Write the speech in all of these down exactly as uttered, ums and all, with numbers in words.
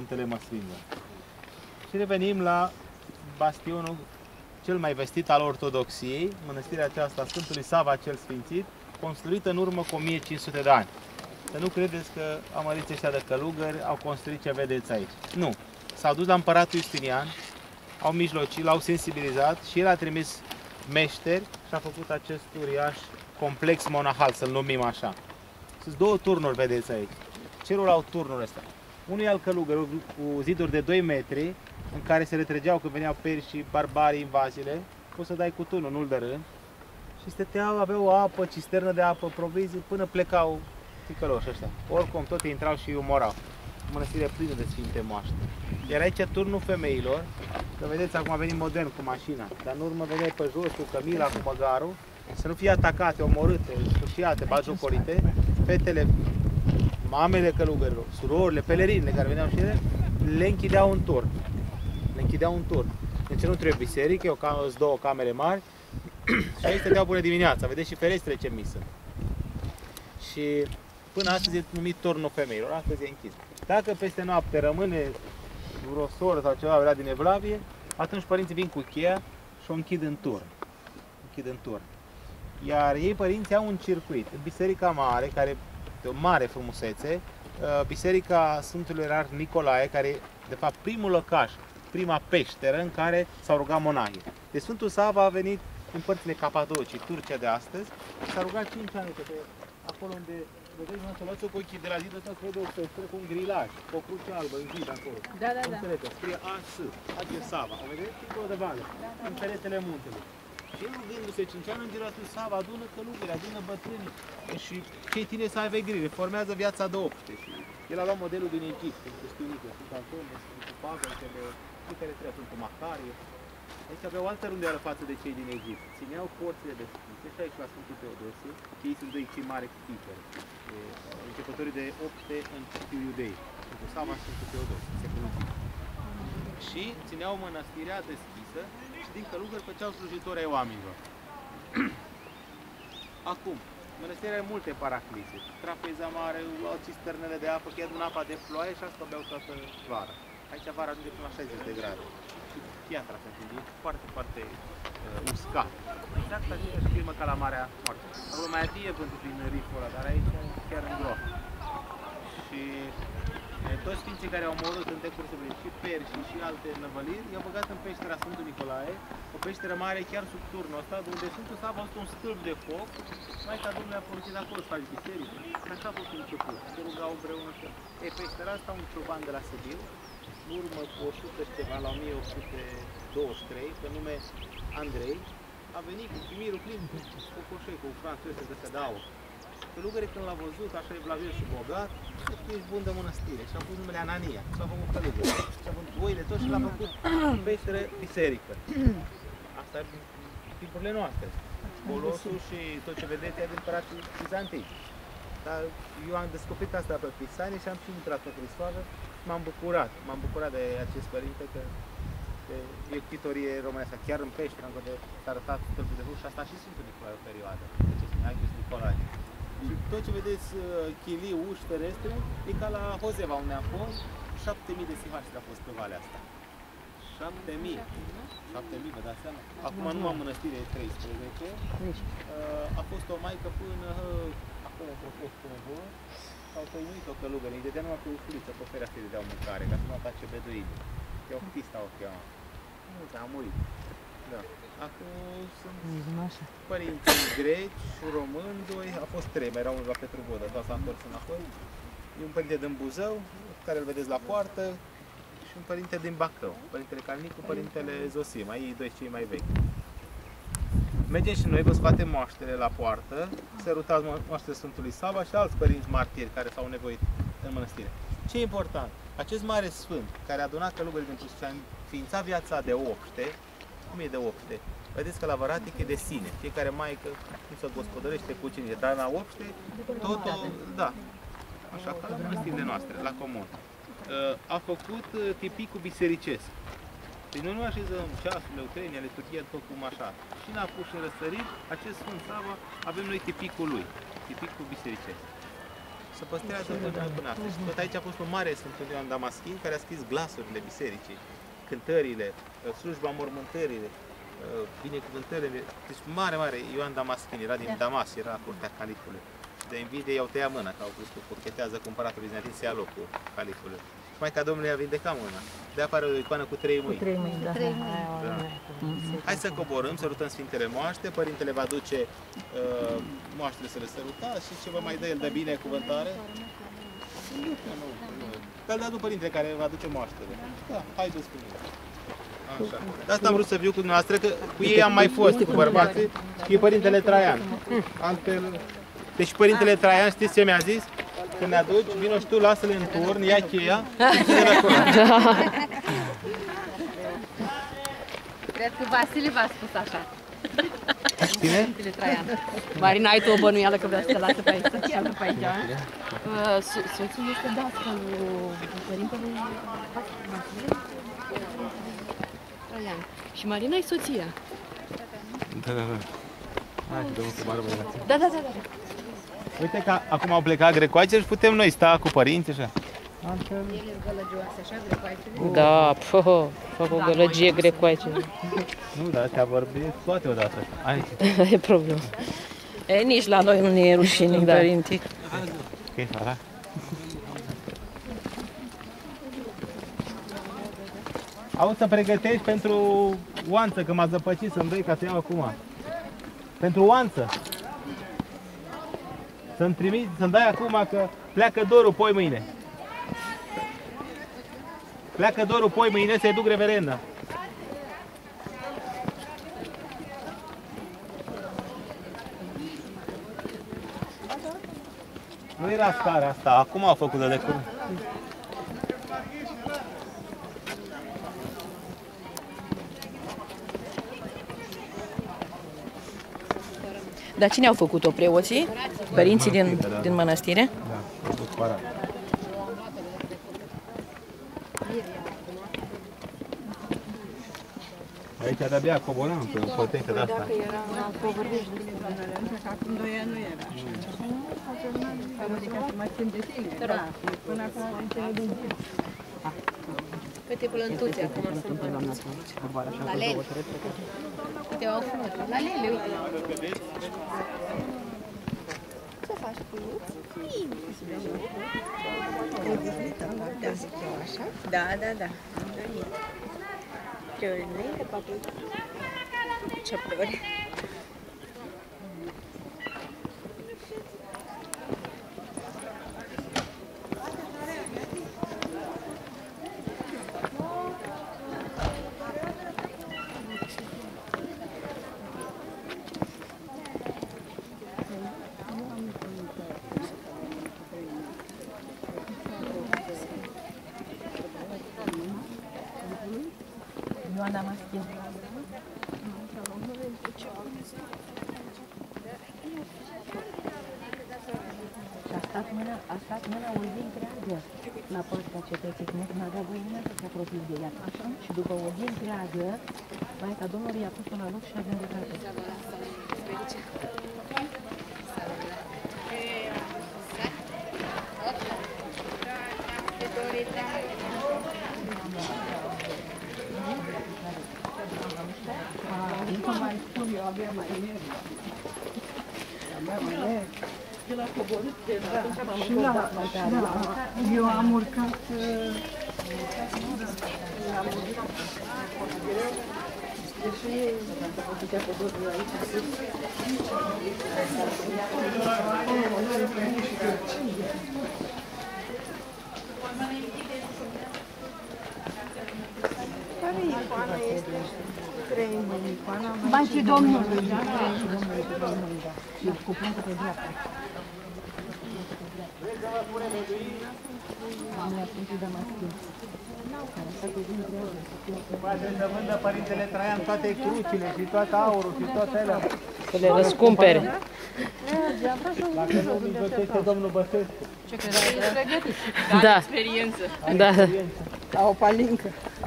muntele Măslingă. Și revenim la bastionul cel mai vestit al Ortodoxiei, mănăstirea aceasta a Sfântului Sava cel Sfințit, construită în urmă cu o mie cinci sute de ani. Să nu credeți că amăriți ăștia de călugări au construit ce vedeți aici. Nu. S-au dus la împăratul Justinian, au mijlocit, l-au sensibilizat și el a trimis meșteri și a făcut acest uriaș complex monahal, să-l numim așa. Sunt două turnuri, vedeți aici. Cerul au turnuri astea. Unul e al călugărului cu ziduri de doi metri, în care se retrăgeau când veneau perși și barbarii invaziile. Poți să dai cu turnul, nu-l de rând. Și stăteau, aveau o apă, cisternă de apă, provizii, până plecau ticăloși ăștia. Oricum, tot intrau și umorau. Mănăstirea plină de sfinte moaște. Iar aici turnul femeilor, că vedeți, acum a venit modern cu mașina, dar în urmă veneai pe jos cu cămila, cu măgarul, să nu fie atacate, omorâte, sfârșiate, bagiocorite, fetele, mamele călugărilor, surorile, pelerinile care veneau și ele, le închideau în turn. Le închideau în turn. În centru e biserică, eu cam două camere mari și aici stăteau până dimineața, vedeți și ferestre ce misă. Și până astăzi e numit turnul femeilor, astăzi e închis. Dacă peste noapte rămâne vreo soră sau ceva vrea din evlavie, atunci părinții vin cu cheia și o închid în turn. Închid în turn. Iar ei, părinții, au un circuit. În biserica mare, care de o mare frumusețe, biserica Sfântului Ierarh Nicolae, care e de fapt primul lăcaș, prima peșteră în care s-au rugat monahii. De Sfântul Sava a venit în părțile Capadocii, Turcia de astăzi, s-a rugat cinci ani, că acolo unde vedeți, să luați-o cu ochii de la zid ăsta, se vede o peșteră cu un grilaj, cu o cruce albă în zid acolo. Da, da, da. Scrie A S, adică Sava, o vedeți? Acolo de vale, da, da, în peretele muntelui. Și el rugându-se cinci ani, Îngerul a spus, Sava, adună călugări, adună bătrâni și cei tineri să aibă grijă, formează viața de opște. Și el a luat modelul din Egipt, pentru știunică, Sfântul Antonie, Sfântul Pavel, cei care trebuie, Sfântul Macarie. Aici aveau altă rundeală față de cei din Egipt. Țineau porțile deschise și aici la Sfântul Teodosie, că ei sunt doi cei mari ctiperi, începătorii de opte în Citiul Iudei, Sfântul Sava și Sfântul Teodosie, secolul cinci. Și țineau mănăstirea deschisă și din călugări făceau slujitori ai oamenilor. Acum, mănăstirea are multe paraclise. Trapeza mare, au cisternele de apă, chiar din apa de ploaie și asta beau toată vara. Aici vara ajunge până la șaizeci de grade. Și piatra se întinde, foarte, foarte uh, uscat. Exact aceeași climă ca la Marea Moartă. Acolo mai adie vântul prin riful ăla, dar aici chiar în groapă. Și toți sfinții care au omorât în decursul și perși și alte năvăliri, i-au băgat în peștera Sfântul Nicolae, o peșteră mare chiar sub turnul ăsta, unde Sfântul Sava a fost un stâlp de foc, Maica Domnului a poruncit acolo să faci biserică. Așa a fost început, se rugau împreună. Ei, peștera asta, un cioban de la Sibiu, în urmă cu o sută și ceva, la o mie opt sute douăzeci și trei, pe nume Andrei, a venit cu chimirul plin cu cocoșei, cu franțuze de de aur. Călugării când l-a văzut, așa evlavios și bogat, că tu ești bun de mănăstire și a pus numele Anania și a făcut călugări. Și a vândut oile tot și l-a făcut peșteră biserică. Asta e tipurile noastre. Colosul și tot ce vedeți e din împăratul bizantin. Dar eu am descoperit asta pe Pisani și am și intrat pe Hristoasă și m-am bucurat. M-am bucurat de acest părinte că e ctitorie românească. Chiar în peșteră, încă de s-a arătat stâlpul de hus și asta și Sfântul Nicolae o perioadă. Ai Sfântul Nicolae. Și tot ce vedeți, chilii, uși, terestre, e ca la Hozeva, unde am fost, șapte mii de sihași a fost pe valea asta. șapte mii. șapte mii, vă dați seama? Acum nu am mănăstire, e treisprezece. A fost o maică până acolo, a fost până vă, s-au tăinuit o călugărie, îi dădea numai cu ușuliță pe fereastră, îi dădeau mâncare, ca să nu atace beduini. E o pista o cheamă. Nu, a murit. Da. Acum sunt părinții greci, români, doi, a fost trei, mai erau unul la Petru Vodă, dar s-a întors înapoi. E un părinte din Buzău, care îl vedeți la poartă, și un părinte din Bacău, părintele Calnicu, părintele Zosim, ei doi cei mai vechi. Mergem și noi, vă scoatem moaștele la poartă, sărutați moaștele Sfântului Sava și alți părinți martiri care s-au nevoit în mănăstire. Ce e important? Acest mare sfânt, care a adunat călugării din Hristos și a înființat viața de opște, cum e de opște? Vedeți că la Văratic e de sine, fiecare maică cum se gospodărește cu cine, dar la opște, totul, da, așa ca la mănăstirile noastre, la comun. A făcut tipicul bisericesc. Deci noi nu așezăm ceasul, leutrenia, liturghia, tot cum așa. Și în apus și în răsărit, acest Sfânt Sava, avem noi tipicul lui, tipicul bisericesc. Se păstrează întotdeauna până astăzi. Și tot aici a fost un mare Sfântul Ioan Damaschin care a scris glasurile bisericii, cântările, slujba mormântările, binecuvântările. Deci mare, mare, Ioan Damaschin, era din Damas, era curtea califului. De invidie i-au tăiat mâna, că au vrut că cochetează cu împăratul bizantin să ia locul califului. Și Maica Domnului a vindecat mâna. De apare o icoană cu trei mâini. Cu trei mâini, da. Da. Hai să coborâm, sărutăm Sfintele Moaște, Părintele va duce uh, moaștele să le sărutați și ce vă mai dă el de binecuvântare? Că-l dă Părintele care va duce moaștele. Da, haideți cu mine. Așa. De asta am vrut să viu cu dumneavoastră, că cu ei am mai fost, cu bărbații, și Părintele Traian. Altfel... Deci Părintele Traian, știți ce mi-a zis? Când ne aduci, vino și tu, lasă-le în turn, ia cheia și ține-le acolo. Cred că Vasile v-a spus așa. Cine? Părintele Traian. Marina, ai tu o bănuială că vrea să te lasă pe aici, să te pe aici? Soțul este dascălul Părintele Traian. Și Marina e soția. Da, da, da. Hai, domnul Cumară, Da, da, da, da. Uite că acum au plecat grecoace și putem noi sta cu părinți așa. Da, pă, fac o gălăgie grecoaice. Nu, dar astea vorbesc toate odată. Aici. E problemă. E, nici la noi nu ne e rușine, da. Părinții. Ok, fara. Auzi să pregătești pentru oanță, că m-a zăpăcit să-mi dai ca să iau acum. Pentru oanță. Să-mi trimit, să-mi dai acum că pleacă dorul poi mâine. Pleacă dorul poi mâine să-i duc reverenda. Nu era scara asta, acum au făcut-o de curând. Dar cine au făcut-o? Preoții? Părinții din, din mănăstire? Da, au fost parat. Aici de-abia coboram pe o potecă de asta. Acum doi ani nu era așa. Adică să mai țin de tine. Da. Până acum am înțeles. Câte plântuțe acum sunt plântuțe. La lele. Câte au flori. La lele, uite. Ce faci cu așa? Da, da, da. Am venit. Flori înainte, poate ce flori. Ioan Damaschin. Și a stat mâna, a stat mâna o zi întreagă la poarta cetății, când nu avea voie nimeni să se apropie de ea. Așa? Și după o zi întreagă, Maica Domnului i-a pus-o la loc și a vindecat-o. Mai spun, eu abia mai nervi. Abia mai nervi. El a coborât de la atunci Și la, și la, eu am urcat, am urcat greu, deși putea coborâ aici sus. Care icoana este? Trei mâini, icoana Maicii Domnului, da? Maicii Domnului, pe Domnului, da. Și cu plantă pe dreapta. Doamna Sfântul Damaschin. Poate să vândă Părintele Traian toate crucile și toate aurul și toate alea. Să le răscumpere. Dacă nu mijlocește domnul Băsescu. Ce credeai? E pregătit. Da. Experiență. Da. Ca o palincă.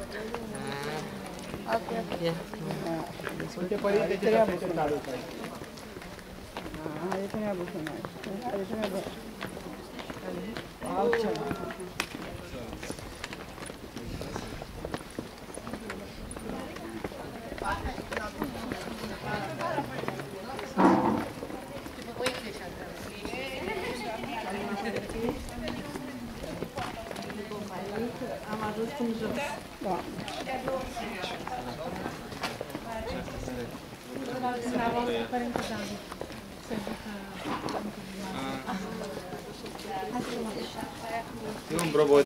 Uite, Părinte, ce a făcut aici? Are treabă cu noi. Are treabă. Altceva. Am ajuns în jos. Da. E un robot.